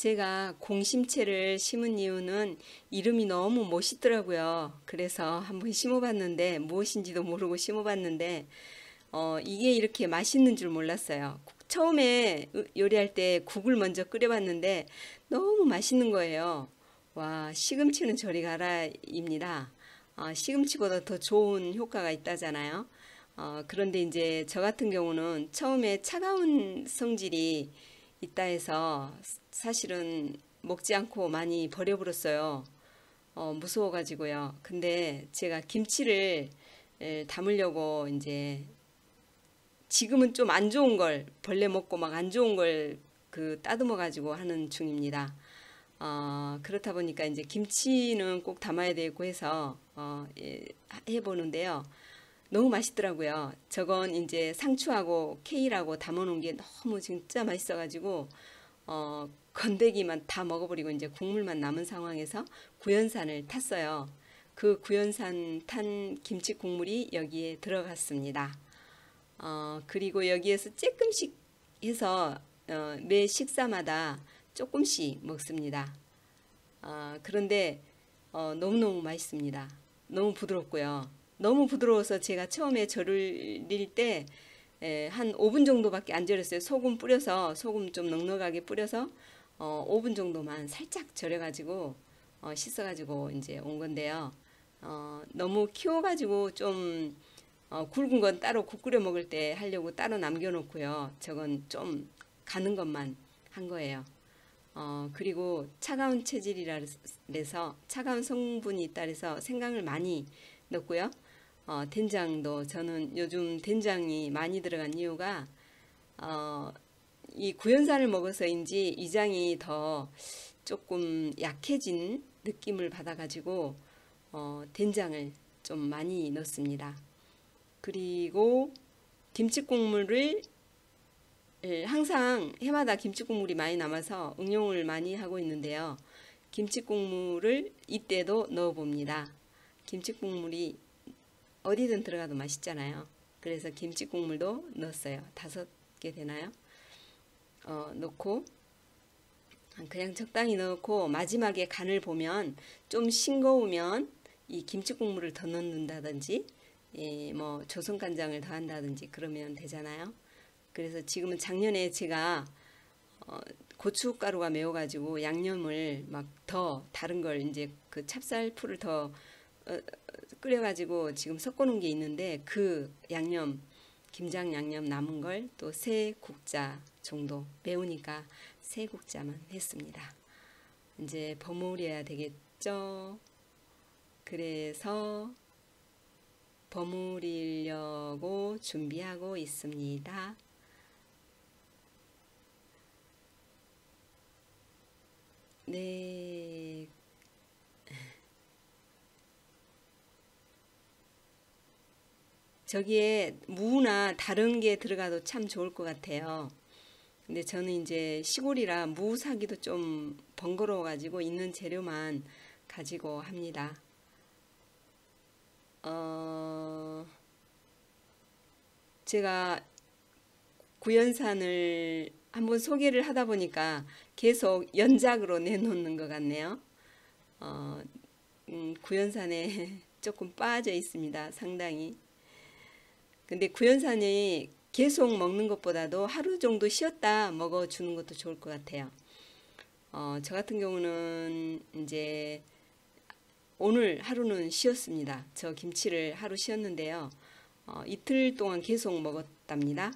제가 공심채를 심은 이유는 이름이 너무 멋있더라고요. 그래서 한번 심어봤는데 무엇인지도 모르고 심어봤는데 이게 이렇게 맛있는 줄 몰랐어요. 처음에 요리할 때 국을 먼저 끓여봤는데 너무 맛있는 거예요. 와, 시금치는 저리 가라입니다. 시금치보다 더 좋은 효과가 있다잖아요. 그런데 이제 저 같은 경우는 처음에 차가운 성질이 있다 해서 사실은 먹지 않고 많이 버려버렸어요. 무서워가지고요. 근데 제가 김치를 담으려고 이제 지금은 좀 안 좋은 걸 벌레 먹고 막 안 좋은 걸 그 따듬어 가지고 하는 중입니다. 그렇다 보니까 이제 김치는 꼭 담아야 되고 해서 해보는데요. 너무 맛있더라고요. 저건 이제 상추하고 케일하고 담아놓은 게 너무 진짜 맛있어가지고 건더기만 다 먹어버리고 이제 국물만 남은 상황에서 구연산을 탔어요. 그 구연산 탄 김치 국물이 여기에 들어갔습니다. 그리고 여기에서 조금씩 해서 매 식사마다 조금씩 먹습니다. 그런데 너무너무 맛있습니다. 너무 부드럽고요. 너무 부드러워서 제가 처음에 절일 때 한 5분 정도밖에 안 절였어요. 소금 뿌려서 소금 좀 넉넉하게 뿌려서 5분 정도만 살짝 절여가지고 씻어가지고 이제 온 건데요. 너무 키워가지고 좀 굵은 건 따로 국 끓여 먹을 때 하려고 따로 남겨놓고요. 저건 좀 가는 것만 한 거예요. 그리고 차가운 체질이라 그래서 차가운 성분이 있다 그래서 생강을 많이 넣고요. 된장도 저는 요즘 된장이 많이 들어간 이유가 이 구연산을 먹어서인지 이장이 더 조금 약해진 느낌을 받아가지고 된장을 좀 많이 넣습니다. 그리고 김치국물을 항상 해마다 김치국물이 많이 남아서 응용을 많이 하고 있는데요. 김치국물을 이때도 넣어봅니다. 김치국물이 어디든 들어가도 맛있잖아요. 그래서 김치국물도 넣었어요. 5개 되나요? 넣고 그냥 적당히 넣고 마지막에 간을 보면 좀 싱거우면 이 김치국물을 더 넣는다든지 뭐 조선간장을 더 한다든지 그러면 되잖아요. 그래서 지금은 작년에 제가 고춧가루가 매워가지고 양념을 막 더 다른 걸 이제 그 찹쌀풀을 더 끓여가지고 지금 섞어놓은 게 있는데 그 양념 김장 양념 남은 걸 또 3국자 정도 매우니까 3국자만 했습니다. 이제 버무려야 되겠죠. 그래서 버무리려고 준비하고 있습니다. 네. 저기에 무나 다른 게 들어가도 참 좋을 것 같아요. 근데 저는 이제 시골이라 무 사기도 좀 번거로워 가지고 있는 재료만 가지고 합니다. 제가 구연산을 한번 소개를 하다 보니까 계속 연작으로 내놓는 것 같네요. 구연산에 조금 빠져 있습니다. 상당히. 근데 구연산이 계속 먹는 것보다도 하루 정도 쉬었다 먹어주는 것도 좋을 것 같아요. 저 같은 경우는 이제 오늘 하루는 쉬었습니다. 저 김치를 하루 쉬었는데요. 이틀 동안 계속 먹었답니다.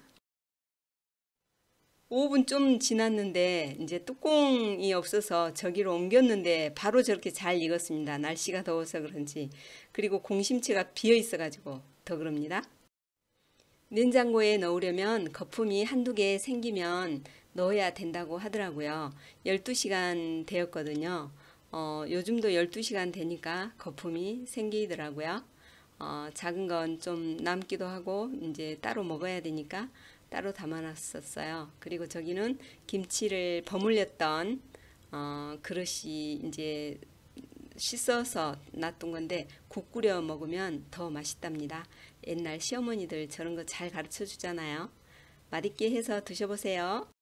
5분 좀 지났는데 이제 뚜껑이 없어서 저기로 옮겼는데 바로 저렇게 잘 익었습니다. 날씨가 더워서 그런지. 그리고 공심채가 비어 있어 가지고 더 그럽니다. 냉장고에 넣으려면 거품이 한두 개 생기면 넣어야 된다고 하더라고요. 12시간 되었거든요. 요즘도 12시간 되니까 거품이 생기더라고요. 작은 건 좀 남기도 하고 이제 따로 먹어야 되니까 따로 담아놨었어요. 그리고 저기는 김치를 버물렸던 그릇이 이제 씻어서 놔둔 건데 국 끓여 먹으면 더 맛있답니다. 옛날 시어머니들 저런 거 잘 가르쳐 주잖아요. 맛있게 해서 드셔보세요.